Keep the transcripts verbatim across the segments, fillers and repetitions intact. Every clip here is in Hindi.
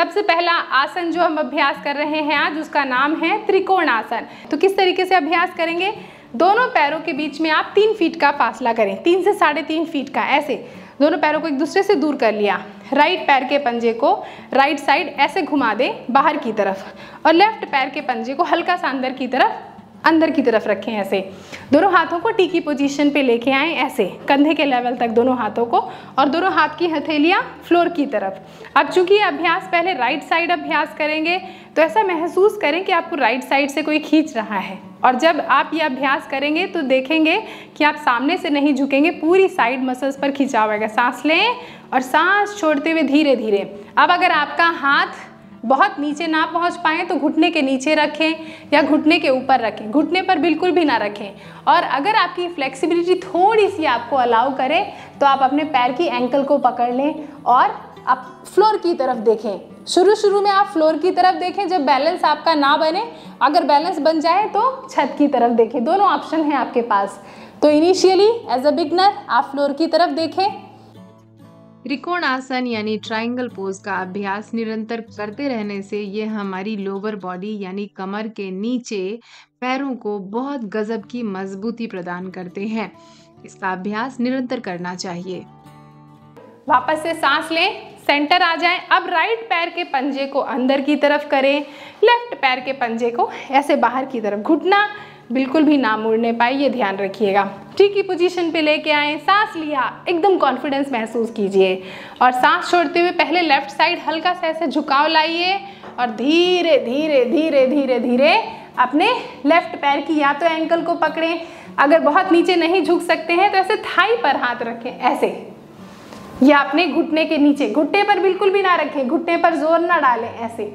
सबसे पहला आसन जो हम अभ्यास कर रहे हैं आज, उसका नाम है त्रिकोण आसन। तो किस तरीके से अभ्यास करेंगे, दोनों पैरों के बीच में आप तीन फीट का फासला करें, तीन से साढ़े तीन फीट का, ऐसे दोनों पैरों को एक दूसरे से दूर कर लिया। राइट पैर के पंजे को राइट साइड ऐसे घुमा दें बाहर की तरफ, और लेफ्ट पैर के पंजे को हल्का सा अंदर की तरफ अंदर की तरफ रखें। ऐसे दोनों हाथों को टी की पोजीशन पे लेके आएं, ऐसे कंधे के लेवल तक दोनों हाथों को, और दोनों हाथ की हथेलियां फ्लोर की तरफ। अब चूंकि अभ्यास पहले राइट साइड अभ्यास करेंगे, तो ऐसा महसूस करें कि आपको राइट साइड से कोई खींच रहा है, और जब आप ये अभ्यास करेंगे तो देखेंगे कि आप सामने से नहीं झुकेंगे, पूरी साइड मसल्स पर खिंचाव आएगा। सांस लें और सांस छोड़ते हुए धीरे धीरे। अब अगर आपका हाथ बहुत नीचे ना पहुंच पाए तो घुटने के नीचे रखें या घुटने के ऊपर रखें, घुटने पर बिल्कुल भी ना रखें। और अगर आपकी फ्लेक्सिबिलिटी थोड़ी सी आपको अलाउ करे तो आप अपने पैर की एंकल को पकड़ लें और आप फ्लोर की तरफ देखें। शुरू शुरू में आप फ्लोर की तरफ देखें, जब बैलेंस आपका ना बने, अगर बैलेंस बन जाए तो छत की तरफ देखें। दोनों ऑप्शन हैं आपके पास। तो इनिशियली एज अ बिगनर आप फ्लोर की तरफ देखें। त्रिकोण आसन यानी ट्रायंगल पोज का अभ्यास निरंतर करते रहने से ये हमारी लोअर बॉडी यानी कमर के नीचे पैरों को बहुत गजब की मजबूती प्रदान करते हैं। इसका अभ्यास निरंतर करना चाहिए। वापस से सांस लें, सेंटर आ जाएं। अब राइट पैर के पंजे को अंदर की तरफ करें, लेफ्ट पैर के पंजे को ऐसे बाहर की तरफ। घुटना बिल्कुल भी ना मुड़ने पाए, ये ध्यान रखिएगा। टी की पोजीशन पे लेके आए, सांस लिया, एकदम कॉन्फिडेंस महसूस कीजिए, और सांस छोड़ते हुए पहले लेफ्ट साइड हल्का सा ऐसे झुकाव लाइए, और धीरे धीरे धीरे धीरे धीरे अपने लेफ्ट पैर की या तो एंकल को पकड़ें, अगर बहुत नीचे नहीं झुक सकते हैं तो ऐसे थाई पर हाथ रखें, ऐसे, या अपने घुटने के नीचे, घुटने पर बिल्कुल भी ना रखें, घुटने पर जोर ना डालें, ऐसे।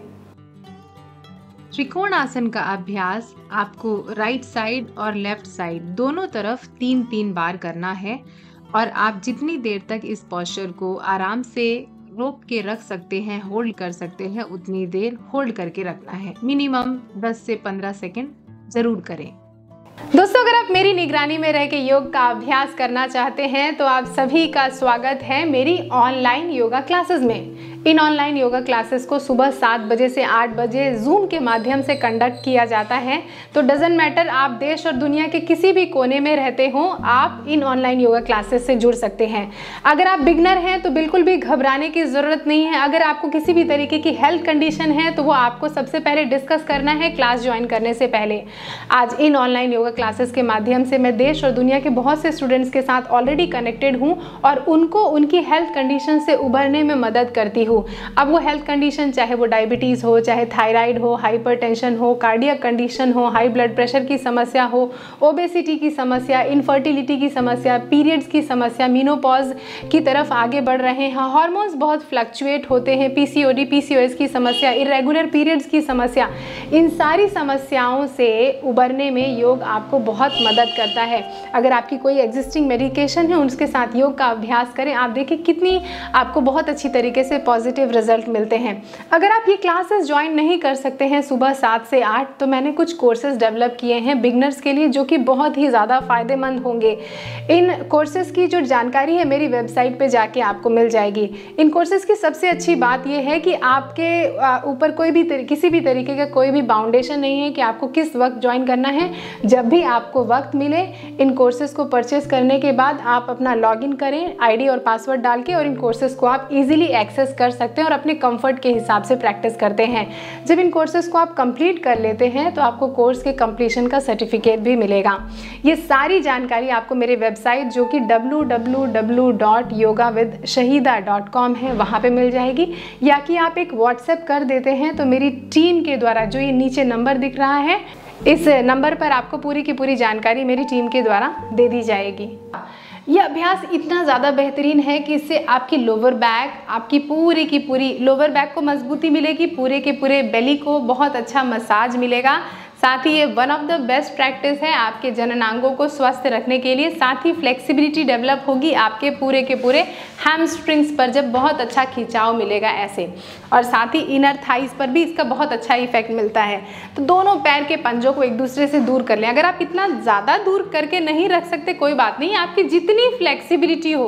त्रिकोण आसन का अभ्यास आपको राइट साइड और लेफ्ट साइड दोनों तरफ तीन तीन बार करना है, और आप जितनी देर तक इस पोस्चर को आराम से रोक के रख सकते हैं, होल्ड कर सकते हैं, उतनी देर होल्ड करके रखना है। मिनिमम दस से पंद्रह सेकंड जरूर करें। दोस्तों, अगर आप मेरी निगरानी में रह के योग का अभ्यास करना चाहते हैं तो आप सभी का स्वागत है मेरी ऑनलाइन योगा क्लासेस में। इन ऑनलाइन योगा क्लासेस को सुबह सात बजे से आठ बजे जूम के माध्यम से कंडक्ट किया जाता है। तो डजेंट मैटर आप देश और दुनिया के किसी भी कोने में रहते हो, आप इन ऑनलाइन योगा क्लासेस से जुड़ सकते हैं। अगर आप बिगनर हैं तो बिल्कुल भी घबराने की ज़रूरत नहीं है। अगर आपको किसी भी तरीके की हेल्थ कंडीशन है तो वो आपको सबसे पहले डिस्कस करना है क्लास ज्वाइन करने से पहले। आज इन ऑनलाइन योगा क्लासेस के माध्यम से मैं देश और दुनिया के बहुत से स्टूडेंट्स के साथ ऑलरेडी कनेक्टेड हूँ, और उनको उनकी हेल्थ कंडीशन से उभरने में मदद करती हूँ। अब वो हेल्थ कंडीशन चाहे वो डायबिटीज़ हो, चाहे थायराइड हो, हाइपरटेंशन हो, कार्डियक कंडीशन हो, हाई ब्लड प्रेशर की समस्या हो, ओबेसिटी की समस्या, इनफर्टिलिटी की समस्या, पीरियड्स की समस्या, मीनोपॉज की तरफ आगे बढ़ रहे हैं, हार्मोन्स बहुत फ्लक्चुएट होते हैं, पीसीओडी पीसीओएस की समस्या, इरेगुलर पीरियड्स की समस्या, इन सारी समस्याओं से उभरने में योग आपको बहुत मदद करता है। अगर आपकी कोई एग्जिस्टिंग मेडिकेशन है, उसके साथ योग का अभ्यास करें, आप देखिए कितनी आपको बहुत अच्छी तरीके से पॉजिटिव रिजल्ट मिलते हैं। अगर आप ये क्लासेस ज्वाइन नहीं कर सकते हैं सुबह सात से आठ, तो मैंने कुछ कोर्सेज डेवलप किए हैं बिगनर्स के लिए, जो कि बहुत ही ज़्यादा फायदेमंद होंगे। इन कोर्सेज की जो जानकारी है मेरी वेबसाइट पे जाके आपको मिल जाएगी। इन कोर्सेज की सबसे अच्छी बात यह है कि आपके ऊपर कोई भी किसी भी तरीके का कोई भी बाउंडेशन नहीं है कि आपको किस वक्त ज्वाइन करना है। जब भी आपको वक्त मिले, इन कोर्सेज को परचेस करने के बाद आप अपना लॉगिन करें आईडी और पासवर्ड डाल के, और इन कोर्सेज को आप इजीली एक्सेस कर सकते हैं और अपने कंफर्ट के हिसाब से प्रैक्टिस करते हैं। जब इन कोर्सेज को आप कंप्लीट कर लेते हैं तो आपको कोर्स के कंप्लीशन का सर्टिफिकेट भी मिलेगा। ये सारी जानकारी आपको मेरे वेबसाइट जो कि W W W dot yoga with Shahida dot com है, वहाँ पे मिल जाएगी, या कि आप एक व्हाट्सएप कर देते हैं तो मेरी टीम के द्वारा, जो ये नीचे नंबर दिख रहा है, इस नंबर पर आपको पूरी की पूरी जानकारी मेरी टीम के द्वारा दे दी जाएगी। यह अभ्यास इतना ज़्यादा बेहतरीन है कि इससे आपकी लोअर बैक, आपकी पूरी की पूरी लोअर बैक को मजबूती मिलेगी, पूरे के पूरे बेली को बहुत अच्छा मसाज मिलेगा। साथ ही ये one of the best practice है आपके जननांगों को स्वस्थ रखने के लिए। साथ ही फ्लेक्सिबिलिटी डेवलप होगी आपके पूरे के पूरे हैमस्ट्रिंग्स पर, जब बहुत अच्छा खिंचाव मिलेगा ऐसे, और साथ ही इनर थाइस पर भी इसका बहुत अच्छा इफेक्ट मिलता है। तो दोनों पैर के पंजों को एक दूसरे से दूर कर लें। अगर आप इतना ज़्यादा दूर करके नहीं रख सकते कोई बात नहीं, आपकी जितनी फ्लेक्सिबिलिटी हो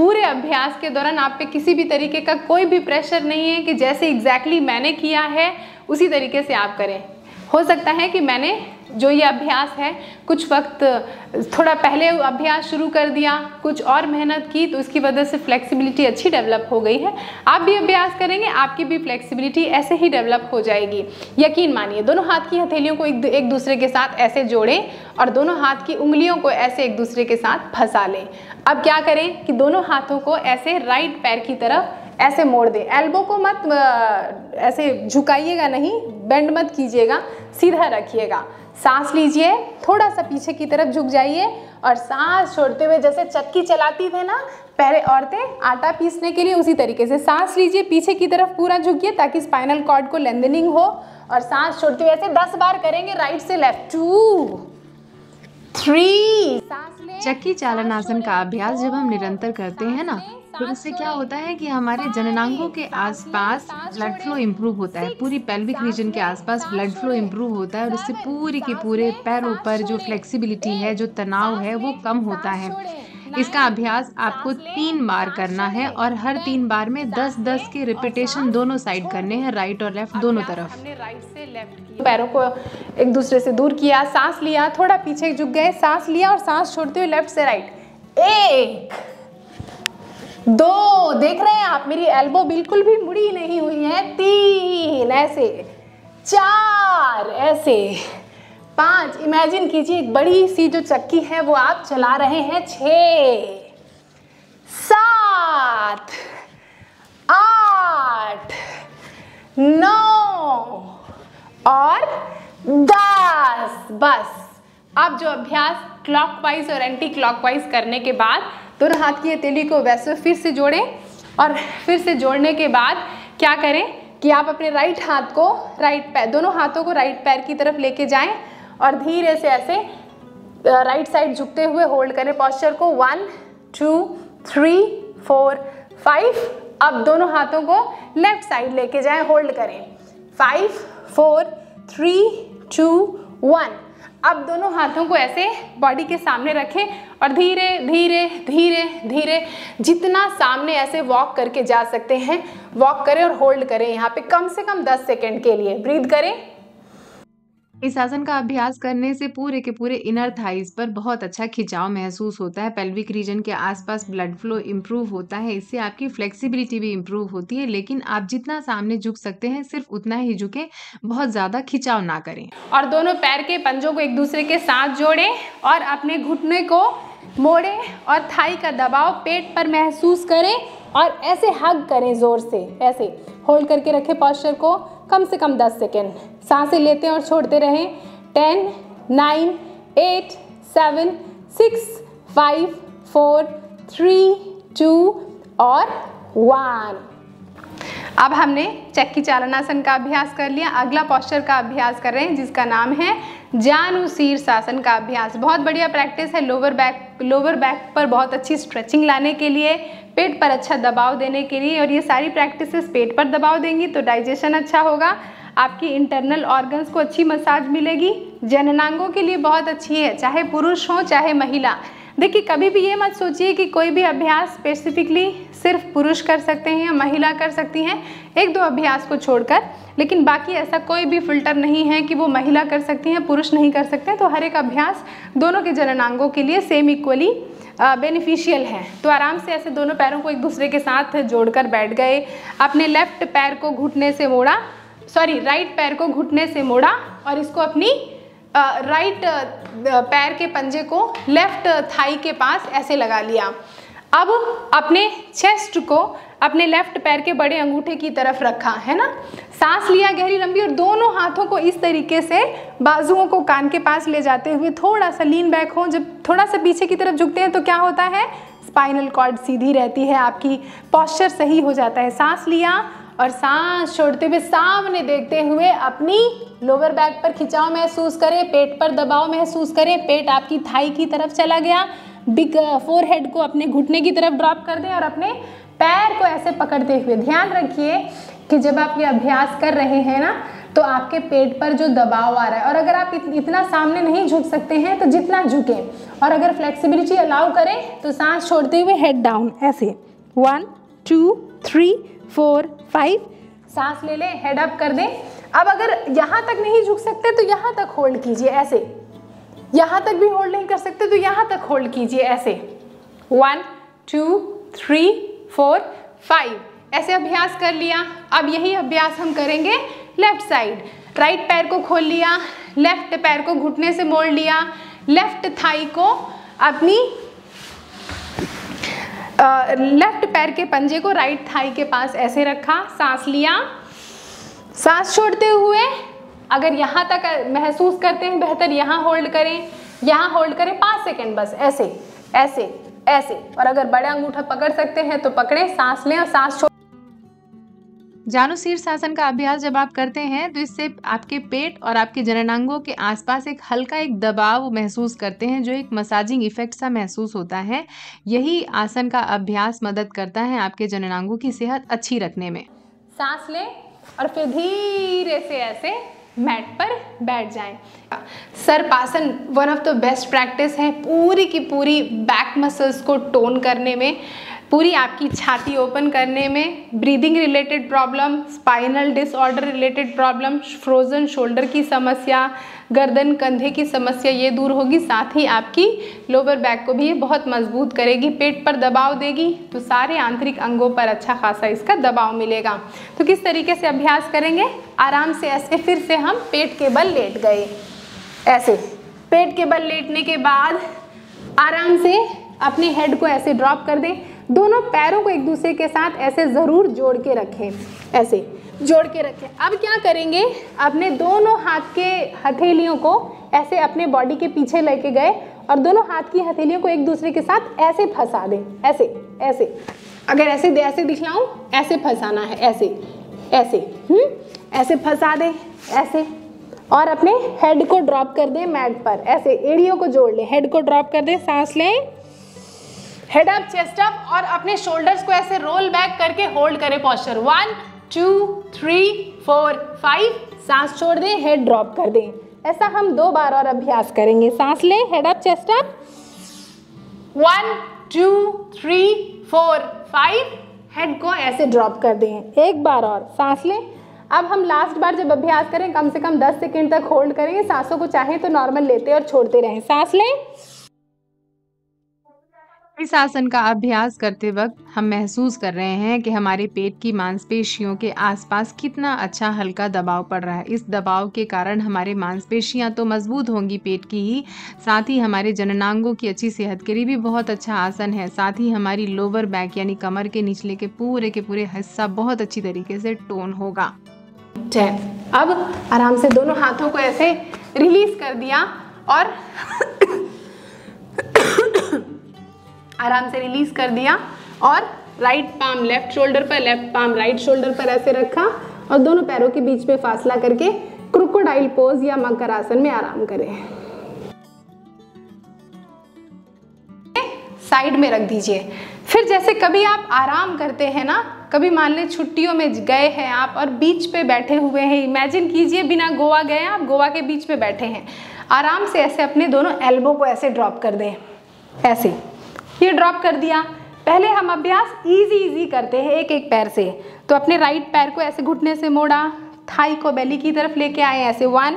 पूरे अभ्यास के दौरान आप पे किसी भी तरीके का कोई भी प्रेशर नहीं है कि जैसे एग्जैक्टली मैंने किया है उसी तरीके से आप करें। हो सकता है कि मैंने जो ये अभ्यास है कुछ वक्त थोड़ा पहले अभ्यास शुरू कर दिया, कुछ और मेहनत की, तो उसकी वजह से फ्लेक्सिबिलिटी अच्छी डेवलप हो गई है। आप भी अभ्यास करेंगे, आपकी भी फ्लेक्सिबिलिटी ऐसे ही डेवलप हो जाएगी। यकीन मानिए, दोनों हाथ की हथेलियों को एक, एक दूसरे के साथ ऐसे जोड़ें और दोनों हाथ की उंगलियों को ऐसे एक दूसरे के साथ फंसा लें। अब क्या करें कि दोनों हाथों को ऐसे राइट पैर की तरफ ऐसे मोड़ दें। एल्बो को मत ऐसे झुकाइएगा नहीं, बेंड मत कीजिएगा, सीधा रखिएगा। सांस लीजिए, थोड़ा सा पीछे की तरफ झुक जाइए और सांस छोड़ते हुए जैसे चक्की चलाती थे ना पहले औरतें आटा पीसने के लिए, उसी तरीके से सांस लीजिए, पीछे की तरफ पूरा झुकिए ताकि स्पाइनल कॉर्ड को लेंथनिंग हो। और सांस छोड़ते हुए ऐसे दस बार करेंगे, राइट से लेफ्ट, टू थ्री। चक्की चालन आसन का अभ्यास जब हम निरंतर करते हैं ना, तो उससे क्या होता है कि हमारे जननांगों के आसपास ब्लड फ्लो इम्प्रूव होता है, पूरी पेल्विक रीजन के आसपास ब्लड फ्लो इम्प्रूव होता है और इससे पूरी के पूरे पैरों पर जो फ्लेक्सिबिलिटी है, जो तनाव है, वो कम होता है। इसका अभ्यास आपको तीन बार करना है और हर तीन बार में दस दस के रिपीटेशन दोनों साइड करने हैं, राइट और लेफ्ट दोनों तरफ। हमने राइट से लेफ्ट किया, पैरों को एक दूसरे से दूर किया, सांस लिया, थोड़ा पीछे झुक गए, सांस लिया और सांस छोड़ते हुए लेफ्ट से राइट। एक, दो, देख रहे हैं आप मेरी एल्बो बिल्कुल भी मुड़ी नहीं हुई है। तीन, ऐसे। चार, ऐसे। पांच, इमेजिन कीजिए एक बड़ी सी जो चक्की है वो आप चला रहे हैं। छः, सात, आठ, नौ और दस। बस अब जो अभ्यास क्लॉकवाइज और एंटी क्लॉकवाइज करने के बाद दोनों हाथ की हथेली को वैसे फिर से जोड़ें और फिर से जोड़ने के बाद क्या करें कि आप अपने राइट हाथ को राइट पैर दोनों हाथों को राइट पैर की तरफ लेके जाएं और धीरे से ऐसे राइट साइड झुकते हुए होल्ड करें पॉस्चर को। One, two, three, four, five. अब दोनों हाथों को लेफ्ट साइड लेके जाएं, होल्ड करें। Five, four, three, two, one. अब दोनों हाथों को ऐसे बॉडी के सामने रखें और धीरे धीरे धीरे धीरे जितना सामने ऐसे वॉक करके जा सकते हैं वॉक करें और होल्ड करें यहाँ पे कम से कम दस सेकेंड के लिए। ब्रीथ करें। इस आसन का अभ्यास करने से पूरे के पूरे इनर थाइज पर बहुत अच्छा खिंचाव महसूस होता है, पेल्विक रीजन के आसपास ब्लड फ्लो इम्प्रूव होता है, इससे आपकी फ्लेक्सिबिलिटी भी इम्प्रूव होती है। लेकिन आप जितना सामने झुक सकते हैं सिर्फ उतना ही झुकें, बहुत ज़्यादा खिंचाव ना करें। और दोनों पैर के पंजों को एक दूसरे के साथ जोड़ें और अपने घुटने को मोड़ें और थाई का दबाव पेट पर महसूस करें और ऐसे हग करें जोर से, ऐसे होल्ड करके रखें पॉस्चर को कम से कम दस सेकेंड। सांसें लेते हैं और छोड़ते रहें। Ten, nine, eight, seven, six, five, four, three, two और वन। अब हमने चक्की चालनासन का अभ्यास कर लिया। अगला पॉस्चर का अभ्यास कर रहे हैं जिसका नाम है जानुशीर्षासन का अभ्यास। बहुत बढ़िया प्रैक्टिस है लोअर बैक लोअर बैक पर बहुत अच्छी स्ट्रेचिंग लाने के लिए, पेट पर अच्छा दबाव देने के लिए। और ये सारी प्रैक्टिसेस पेट पर दबाव देंगी तो डाइजेशन अच्छा होगा, आपकी इंटरनल ऑर्गन्स को अच्छी मसाज मिलेगी, जननांगों के लिए बहुत अच्छी है, चाहे पुरुष हो चाहे महिला। देखिए कभी भी ये मत सोचिए कि कोई भी अभ्यास स्पेसिफिकली सिर्फ पुरुष कर सकते हैं या महिला कर सकती हैं, एक दो अभ्यास को छोड़कर। लेकिन बाकी ऐसा कोई भी फिल्टर नहीं है कि वो महिला कर सकती हैं पुरुष नहीं कर सकते। तो हर एक अभ्यास दोनों के जननांगों के लिए सेम इक्वली बेनिफिशियल है। तो आराम से ऐसे दोनों पैरों को एक दूसरे के साथ जोड़कर बैठ गए। अपने लेफ्ट पैर को घुटने से मोड़ा, सॉरी राइट पैर को घुटने से मोड़ा और इसको अपनी राइट पैर के पंजे को लेफ्ट थाई के पास ऐसे लगा लिया। अब अपने चेस्ट को अपने लेफ्ट पैर के बड़े अंगूठे की तरफ रखा है ना, सांस लिया गहरी लंबी और दोनों हाथों को इस तरीके से बाजुओं को कान के पास ले जाते हुए थोड़ा सा लीन बैक हो। जब थोड़ा सा पीछे की तरफ झुकते हैं तो क्या होता है, स्पाइनल कॉर्ड सीधी रहती है, आपकी पॉस्चर सही हो जाता है। सांस लिया और सांस छोड़ते हुए सामने देखते हुए अपनी लोअर बैक पर खिंचाव महसूस करें, पेट पर दबाव महसूस करें, पेट आपकी थाई की तरफ चला गया। बिग फोरहेड को अपने घुटने की तरफ ड्रॉप कर दें और अपने पैर को ऐसे पकड़ते हुए ध्यान रखिए कि जब आप ये अभ्यास कर रहे हैं ना तो आपके पेट पर जो दबाव आ रहा है, और अगर आप इत, इतना सामने नहीं झुक सकते हैं तो जितना झुके, और अगर फ्लेक्सिबिलिटी अलाउ करें तो सांस छोड़ते हुए हेड डाउन ऐसे, one two three four five, सांस ले लें, हेड अप कर दें। अब अगर यहाँ तक नहीं झुक सकते तो यहाँ तक होल्ड कीजिए ऐसे, यहाँ तक भी होल्ड नहीं कर सकते तो यहाँ तक होल्ड कीजिए ऐसे, one two three four five, ऐसे अभ्यास कर लिया। अब यही अभ्यास हम करेंगे लेफ्ट साइड। राइट पैर को खोल लिया, लेफ्ट पैर को घुटने से मोड़ लिया, लेफ्ट थाई को अपनी लेफ्ट पैर के पंजे को राइट थाई के पास ऐसे रखा, सांस लिया, सांस छोड़ते हुए अगर यहाँ तक महसूस करते हैं बेहतर यहाँ होल्ड करें, यहाँ होल्ड करें पाँच सेकेंड बस, ऐसे ऐसे ऐसे, और अगर बड़ा अंगूठा पकड़ सकते हैं तो पकड़ें, सांस लें और सांस छोड़। जानुशीर्षासन का अभ्यास जब आप करते हैं तो इससे आपके पेट और आपके जननांगों के आसपास एक हल्का एक दबाव महसूस करते हैं, जो एक मसाजिंग इफेक्ट सा महसूस होता है। यही आसन का अभ्यास मदद करता है आपके जननांगों की सेहत अच्छी रखने में। सांस लें और फिर धीरे से ऐसे मैट पर बैठ जाएं। सर्पासन one of the best practice है पूरी की पूरी बैक मसल्स को टोन करने में, पूरी आपकी छाती ओपन करने में, breathing related problem, spinal disorder related problem, frozen shoulder की समस्या, गर्दन कंधे की समस्या ये दूर होगी। साथ ही आपकी लोअर बैक को भी ये बहुत मजबूत करेगी, पेट पर दबाव देगी तो सारे आंतरिक अंगों पर अच्छा खासा इसका दबाव मिलेगा। तो किस तरीके से अभ्यास करेंगे, आराम से ऐसे फिर से हम पेट के बल लेट गए, ऐसे पेट के बल लेटने के बाद आराम से अपने हेड को ऐसे ड्रॉप कर दें, दोनों पैरों को एक दूसरे के साथ ऐसे ज़रूर जोड़ के रखें, ऐसे जोड़ के रखें। अब क्या करेंगे, अपने दोनों हाथ के हथेलियों को ऐसे अपने बॉडी के पीछे लेके गए और दोनों हाथ की हथेलियों को एक दूसरे के साथ ऐसे फंसा दें, ऐसे ऐसे, अगर ऐसे ऐसे दिखलाऊं, ऐसे फंसाना है, ऐसे ऐसे हम्म ऐसे फंसा दें ऐसे, और अपने हेड को ड्रॉप कर दें मैट पर, ऐसे एड़ियों को जोड़ लें, हेड को ड्रॉप कर दें, सांस लें, हेड अप चेस्ट अप, और अपने शोल्डर्स को ऐसे रोल बैक करके होल्ड करें posture, one two three four five, सांस छोड़ दें, हेड ड्रॉप कर दें। ऐसा हम दो बार और अभ्यास करेंगे। सांस लें, head up chest up, one two three four five, head को ऐसे ड्रॉप कर दें। एक बार और सांस लें। अब हम लास्ट बार जब अभ्यास करें कम से कम दस सेकेंड तक होल्ड करेंगे, सांसों को चाहें तो नॉर्मल लेते और छोड़ते रहें। सांस लें। इस आसन का अभ्यास करते वक्त हम महसूस कर रहे हैं कि हमारे पेट की मांसपेशियों के आसपास कितना अच्छा हल्का दबाव पड़ रहा है। इस दबाव के कारण हमारे मांसपेशियां तो मजबूत होंगी पेट की ही, साथ ही हमारे जननांगों की अच्छी सेहत के लिए भी बहुत अच्छा आसन है। साथ ही हमारी लोअर बैक यानी कमर के निचले के पूरे के पूरे हिस्सा बहुत अच्छी तरीके से टोन होगा। अब आराम से दोनों हाथों को ऐसे रिलीज कर दिया और आराम से रिलीज कर दिया और राइट पाम लेफ्ट शोल्डर पर, लेफ्ट पाम राइट शोल्डर पर ऐसे रखा और दोनों पैरों के बीच में फासला करके क्रोकोडाइल पोज या मकर आसन में आराम करें। साइड में रख दीजिए। फिर जैसे कभी आप आराम करते हैं ना, कभी मान लें छुट्टियों में गए हैं आप और बीच पे बैठे हुए हैं, इमेजिन कीजिए बिना गोवा गए आप गोवा के बीच पे बैठे हैं, आराम से ऐसे अपने दोनों एल्बो को ऐसे ड्रॉप कर दें, ऐसे ये ड्रॉप कर दिया। पहले हम अभ्यास इजी इजी करते हैं एक एक पैर से, तो अपने राइट पैर को ऐसे घुटने से मोड़ा, थाई को बेली की तरफ लेके आए ऐसे, वन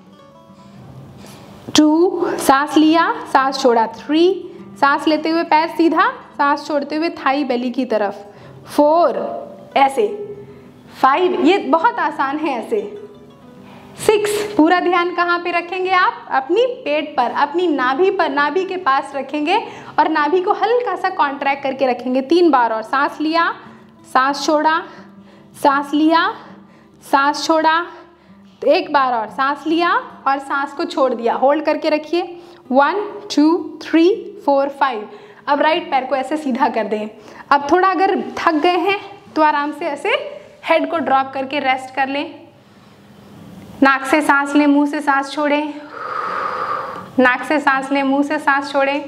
टू, सांस लिया, सांस छोड़ा, थ्री, सांस लेते हुए पैर सीधा, सांस छोड़ते हुए थाई बेली की तरफ, फोर, ऐसे, फाइव, ये बहुत आसान है ऐसे, सिक्स, पूरा ध्यान कहाँ पे रखेंगे आप, अपनी पेट पर, अपनी नाभि पर, नाभि के पास रखेंगे और नाभि को हल्का सा कॉन्ट्रैक्ट करके रखेंगे। तीन बार और, सांस लिया, सांस छोड़ा, सांस लिया, सांस छोड़ा, तो एक बार और, सांस लिया और सांस को छोड़ दिया, होल्ड करके रखिए, one two three four five. अब राइट पैर को ऐसे सीधा कर दें। अब थोड़ा अगर थक गए हैं तो आराम से ऐसे हेड को ड्रॉप करके रेस्ट कर लें, नाक से सांस लें, मुंह से सांस छोड़ें, नाक से सांस लें, मुंह से सांस छोड़ें।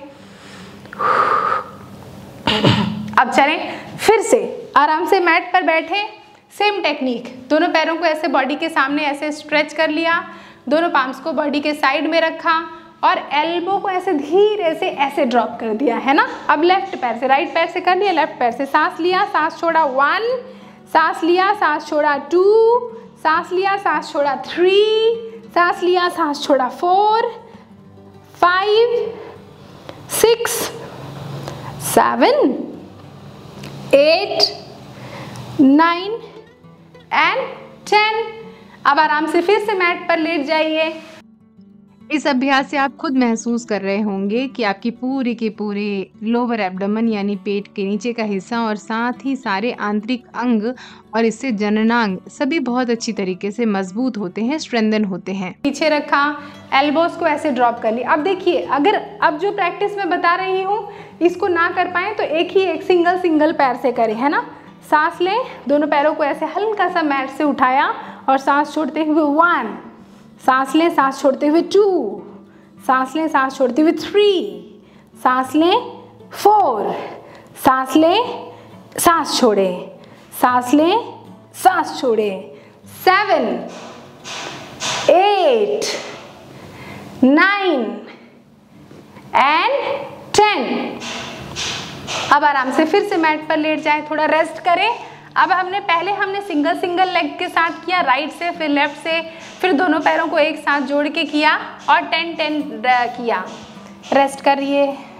अब चलें, फिर से आराम से मैट पर बैठें, सेम टेक्निक, दोनों पैरों को ऐसे बॉडी के सामने ऐसे स्ट्रेच कर लिया, दोनों पाम्स को बॉडी के साइड में रखा और एल्बो को ऐसे धीरे से ऐसे ड्रॉप कर दिया, है ना। अब लेफ्ट पैर से, राइट पैर से कर लिया, लेफ्ट पैर से सांस लिया, सांस छोड़ा, वन, सांस लिया, सांस छोड़ा, टू, सांस लिया, सांस छोड़ा, थ्री, सांस लिया, सांस छोड़ा, four, five, six, seven, eight, nine and ten. अब आराम से फिर से मैट पर लेट जाइए। इस अभ्यास से आप खुद महसूस कर रहे होंगे कि आपकी पूरी के पूरे लोअर एब्डोमेन यानी पेट के नीचे का हिस्सा और साथ ही सारे आंतरिक अंग और इससे जननांग सभी बहुत अच्छी तरीके से मजबूत होते हैं, स्ट्रेंथन होते हैं। पीछे रखा, एल्बोस को ऐसे ड्रॉप कर लिया। अब देखिए, अगर अब जो प्रैक्टिस मैं बता रही हूँ इसको ना कर पाए तो एक ही एक सिंगल सिंगल पैर से करें, है ना। सांस लें, दोनों पैरों को ऐसे हल्का सा मैट से उठाया और सांस छोड़ते हुए वन, सांस लें, सांस छोड़ते हुए टू, सांस लें, सांस छोड़ते हुए थ्री, सांस लें, फोर, सांस लें, सांस छोड़े, सांस लें, सांस छोड़े, seven, eight, nine and ten. अब आराम से फिर से मैट पर लेट जाए, थोड़ा रेस्ट करें। अब हमने पहले हमने सिंगल सिंगल लेग के साथ किया, राइट से फिर लेफ्ट से, फिर दोनों पैरों को एक साथ जोड़ के किया और टेन टेन किया। रेस्ट करिए।